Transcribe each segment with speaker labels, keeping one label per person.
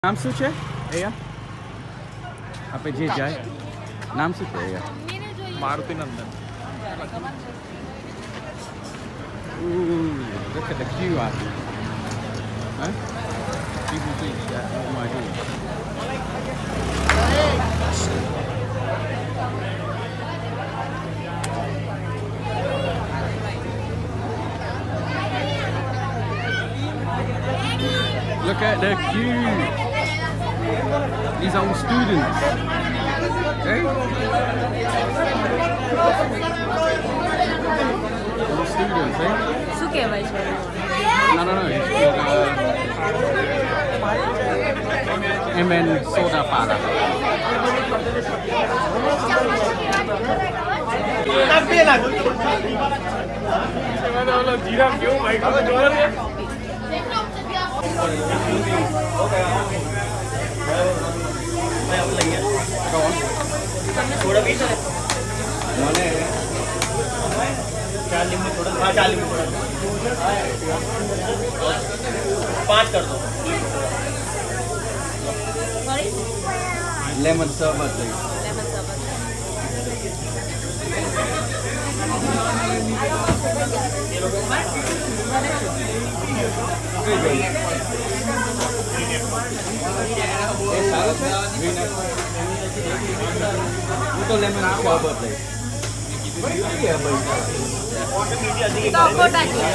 Speaker 1: નામ શું છે અહીંયા આપણે જે જાય નામ શું છે અહીંયા
Speaker 2: Maruti Nandan.
Speaker 1: Ooh, look at the queue out here. Huh? People think that, oh my goodness. Look at the queue. These are all students. Okay? All students, eh?
Speaker 3: શું કહેવાય છે?
Speaker 1: No. It's called MN Soda Para. Go on.
Speaker 2: थोड़ा बीच है.
Speaker 1: Mane.
Speaker 2: 4 नींबू थोड़ा. हाँ 4 नींबू थोड़ा. 5 कर दो.
Speaker 3: Sorry?
Speaker 1: Lemon sherbet, please.
Speaker 3: Lemon sherbet.
Speaker 1: तो lemon sherbet, please.
Speaker 3: ચોકોટા છે.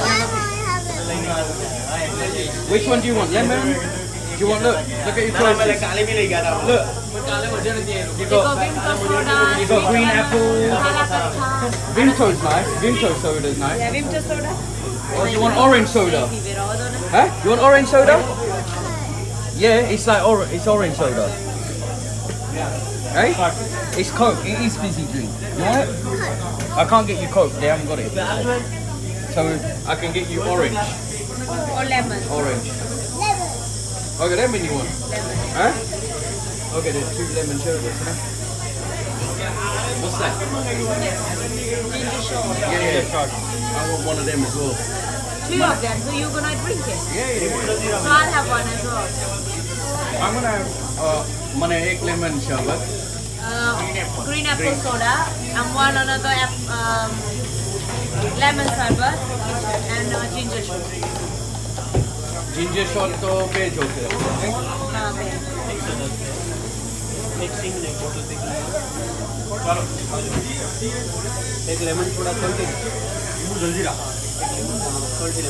Speaker 1: Which one do you want? Lemon? Do you want, look at your choices.
Speaker 2: काले भी ले गया था.
Speaker 1: Look, you got
Speaker 3: Vimto soda.
Speaker 1: you got green apple.
Speaker 3: કાલા કચ્છા.
Speaker 1: Vimto's nice. Vimto soda's nice.
Speaker 3: Vimto soda.
Speaker 1: Or do you want orange soda? Huh? You want orange soda? Yeah, it's like it's orange soda. Hey? It's Coke. It is fizzy drink. You want it? I can't get you Coke. They haven't got it. So I can get you orange.
Speaker 3: Or lemon.
Speaker 1: Orange. Okay, lemon you want?
Speaker 3: Lemon.
Speaker 1: Huh? Okay, there's 2 lemon sherbets. Huh? What's that?
Speaker 3: Ginger shot.
Speaker 1: Yeah, shot. I want one of them as well.
Speaker 3: 2 of them. So you're gonna drink it?
Speaker 1: Yeah.
Speaker 3: So I'll have one as well.
Speaker 1: I'm gonna have egg lemon sherbet.
Speaker 3: Green apple soda and one another lemon sherbet and ginger shot.
Speaker 1: Ginger shot तो बेच होते हैं.
Speaker 3: हाँ,
Speaker 2: mixing नहीं बोतल से. चलो. एक लेमन थोड़ा खोल के. जल्दी रहा. खोल के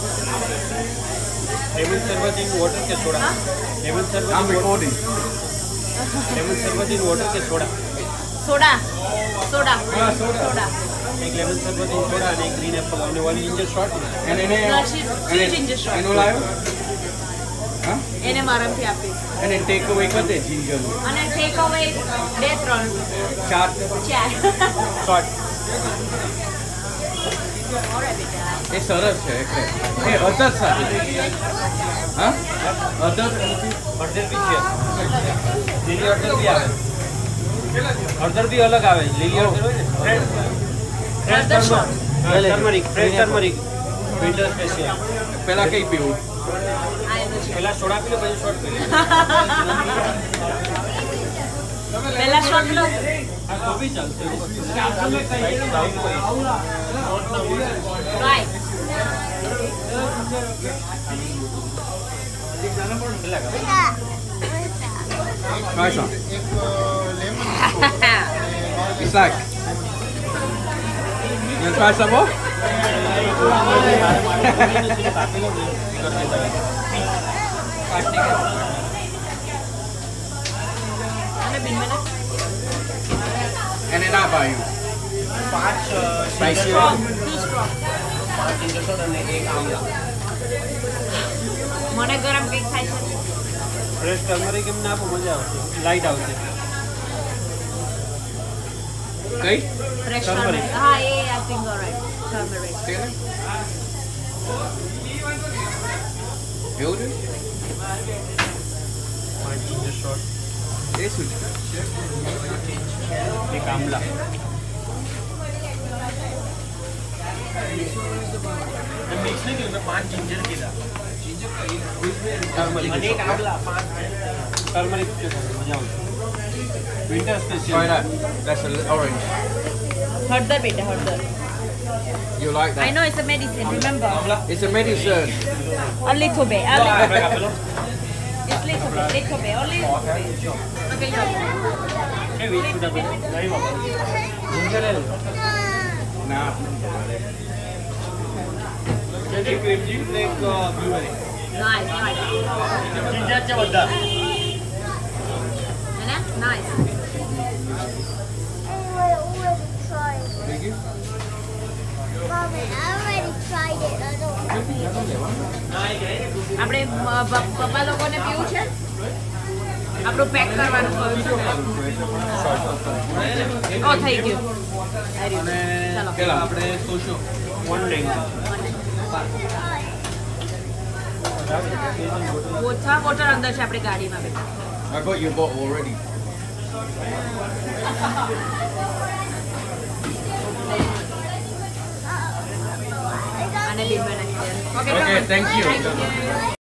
Speaker 2: लेमन शरबत इन वाटर के सोडा. लेमन शरबत.
Speaker 1: I'm recording.
Speaker 2: लेमन शरबत इन वाटर के सोडा.
Speaker 3: सोडा. सोडा.
Speaker 1: हाँ, सोडा.
Speaker 3: सोडा.
Speaker 2: एक लेमन शरबत इन सोडा and एक green apple and one ginger shot.
Speaker 1: And then
Speaker 3: No, she's 2 ginger shots.
Speaker 1: And olayo? Huh?
Speaker 3: એને મારાથી આપીશ.
Speaker 1: And then take away kate ginger.
Speaker 3: અને take away 2-3
Speaker 1: Chat.
Speaker 3: 4.
Speaker 2: Shot.
Speaker 3: ઓરે બેટા.
Speaker 1: એ સરસ છે એટલે. એ અદર સાથે. હા? અદર
Speaker 2: हर्दर भी છે. લીલી હળદર भी આવે. હળદર भी अलग આવે. લીલી હળદર હોય ને. Fresh turmeric. Fresh turmeric. Winter special.
Speaker 1: પેલા કઈ પીવું?
Speaker 3: આ એનો છે.
Speaker 2: પહેલા સોડા પી લો પછી શોર્ટ પી લો.
Speaker 3: પહેલા શોટ લો.
Speaker 2: આ भी ચાલશે.
Speaker 3: Right.
Speaker 1: Try some. It's like. You want to try some more?
Speaker 3: અને બિન મને
Speaker 1: And then I buy you.
Speaker 2: 5
Speaker 1: Spicy.
Speaker 3: 2 strong.
Speaker 2: 5 ginger shot અને એક આમલા.
Speaker 3: મને ગરમ કંઈક થાય છે.
Speaker 2: ફ્રેશ ટર્મરિક એમને આપો મજા આવશે. લાઈટ આવશે.
Speaker 1: કઈ?
Speaker 3: Fresh
Speaker 2: Turmeric.
Speaker 3: ટર્મરિક. હા એ આઈ થિંક ઓલરાઈટ. ટર્મરિક.
Speaker 1: એવું છે?
Speaker 2: 5 ginger shot.
Speaker 1: એ શું છે?
Speaker 2: એક આમલા. मिक्स नहीं किया, 5 जिंजर किया। टर्मरिक मजा winter special
Speaker 1: Try that. That's an orange.
Speaker 3: Harder beta, harder.
Speaker 1: You like
Speaker 3: I
Speaker 1: that?
Speaker 3: know it's a medicine, remember?
Speaker 1: It's a medicine.
Speaker 3: A little bit, a little bit. It's little bit, only little bit. Okay, you
Speaker 1: Nah.
Speaker 3: Nice, nice. Nice.
Speaker 1: Thank you.
Speaker 4: Mommy, I already tried it. I don't
Speaker 3: આપણે પપ્પા લોકોને પીવું છે આપણું pack કરવાનું કહ્યું છે ઓ થઈ ગયું ચાલો
Speaker 1: Kela.
Speaker 2: આપણે સોશો વન ડ્રિંક
Speaker 3: ઓછા વોટર અંદર છે આપણી ગાડીમાં બેટા
Speaker 1: I got your bottle already.
Speaker 3: અને બિલ બનાવી દે
Speaker 1: Okay, thank you.
Speaker 3: Thank you.